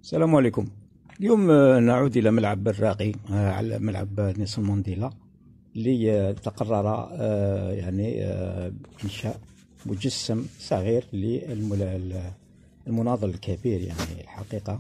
السلام عليكم. اليوم نعود إلى ملعب الراقي، على ملعب نيلسون مانديلا اللي تقرر بإنشاء مجسم صغير للمناضل الكبير الحقيقة،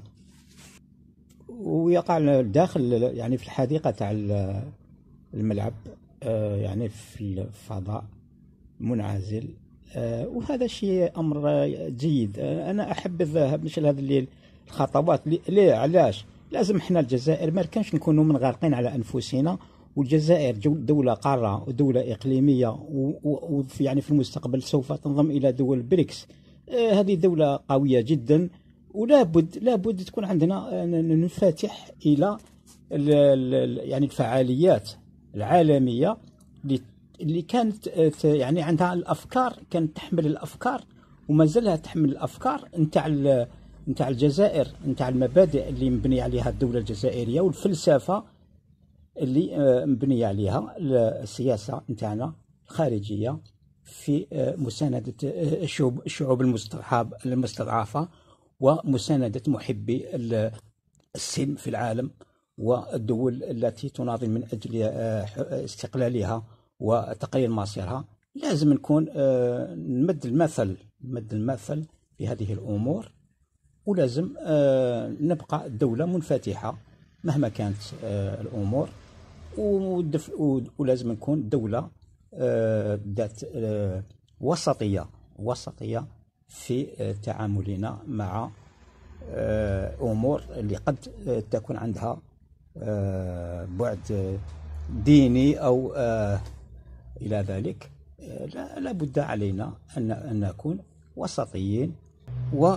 ويقع داخل في الحديقة تاع الملعب، في الفضاء منعزل. وهذا شيء أمر جيد. أنا أحب الذهاب مثل هذه الخطوات. ليه؟ علاش لازم احنا الجزائر ما كانش نكونوا منغلقين على انفسنا، والجزائر دولة قارة ودولة إقليمية، في المستقبل سوف تنضم إلى دول بريكس. هذه دولة قوية جدا، لابد تكون عندنا ننفتح إلى الفعاليات العالمية اللي كانت عندها الأفكار، كانت تحمل الأفكار وما زالها تحمل الأفكار نتاع الجزائر، نتاع المبادئ اللي مبني عليها الدولة الجزائرية، والفلسفة اللي مبنية عليها السياسة نتاعنا الخارجية في مساندة الشعوب المستضعفة، ومساندة محبي السلم في العالم، والدول التي تناضل من أجل استقلالها وتقرير مصيرها. لازم نكون نمد المثل في هذه الأمور، ولازم نبقى دولة منفتحة مهما كانت الأمور، ولازم نكون دولة ذات وسطية في تعاملنا مع أمور اللي قد تكون عندها بعد ديني أو إلى ذلك. لا بد علينا أن نكون وسطيين، و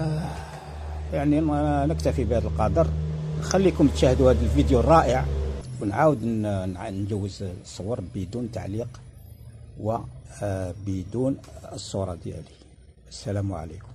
نكتفي بهذا القدر. خليكم تشاهدوا هذا الفيديو الرائع، ونعاود نجوز الصور بدون تعليق وبدون الصورة ديالي. السلام عليكم.